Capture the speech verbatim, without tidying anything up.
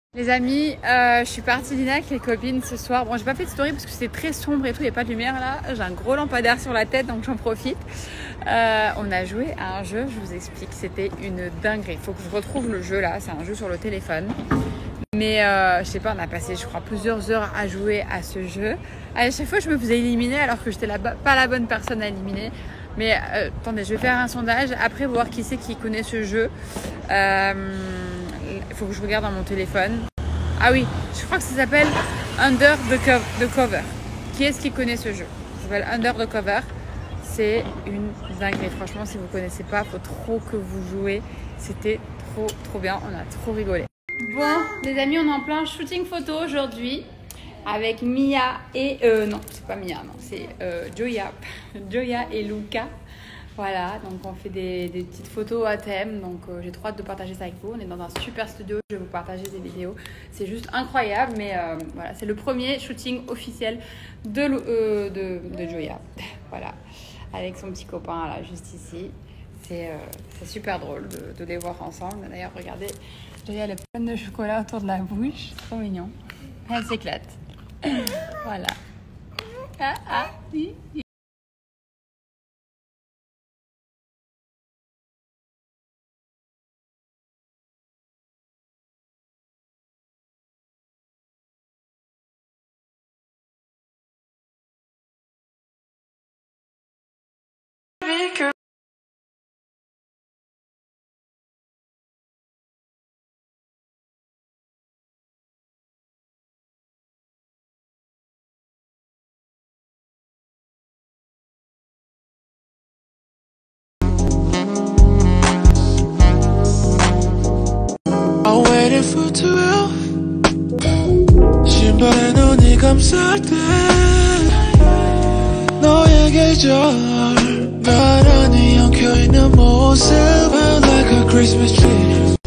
Les amis, euh, je suis partie dîner avec les copines ce soir. Bon, j'ai pas fait de story parce que c'était très sombre et tout, il n'y a pas de lumière là. J'ai un gros lampadaire sur la tête donc j'en profite. Euh, on a joué à un jeu, je vous explique, c'était une dinguerie. Il faut que je retrouve le jeu là, c'est un jeu sur le téléphone. Mais euh, je sais pas, on a passé je crois plusieurs heures à jouer à ce jeu. À chaque fois je me faisais éliminer alors que j'étais pas la bonne personne à éliminer. Mais euh, attendez, je vais faire un sondage après voir qui c'est qui connaît ce jeu. Euh, Il faut que je regarde dans mon téléphone. Ah oui, je crois que ça s'appelle Under the, Co the Cover. Qui est-ce qui connaît ce jeu? Ça s'appelle Under the Cover. C'est une dinguerie. Franchement, si vous ne connaissez pas, il faut trop que vous jouez. C'était trop, trop bien. On a trop rigolé. Bon, les amis, on est en plein shooting photo aujourd'hui avec Mia et... Euh, non, c'est pas Mia, non. C'est euh, Joya. Joya et Luca. Voilà, donc on fait des, des petites photos à thème, donc euh, j'ai trop hâte de partager ça avec vous. On est dans un super studio, je vais vous partager des vidéos. C'est juste incroyable, mais euh, voilà, c'est le premier shooting officiel de, euh, de, de Joya. Voilà, avec son petit copain là, juste ici. C'est euh, super drôle de, de les voir ensemble. D'ailleurs, regardez, Joya elle est pleine de chocolat autour de la bouche, trop mignon. Elle s'éclate. Voilà. Ah, ah, oui, oui. I'm waiting for twelve. 신발에 눈이 감쌀 때 너의 계절 나란히 엉켜있는 모습 like a Christmas tree.